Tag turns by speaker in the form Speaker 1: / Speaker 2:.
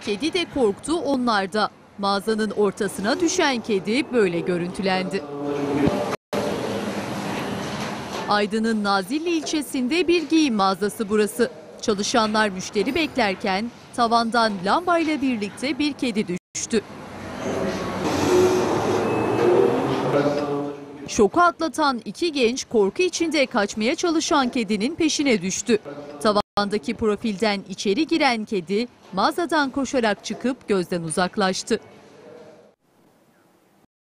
Speaker 1: Kedi de korktu, onlar da. Mağazanın ortasına düşen kedi böyle görüntülendi. Aydın'ın Nazilli ilçesinde bir giyim mağazası burası. Çalışanlar müşteri beklerken tavandan lambayla birlikte bir kedi düştü. Şoku atlatan iki genç korku içinde kaçmaya çalışan kedinin peşine düştü. Tavandaki profilden içeri giren kedi mağazadan koşarak çıkıp gözden uzaklaştı.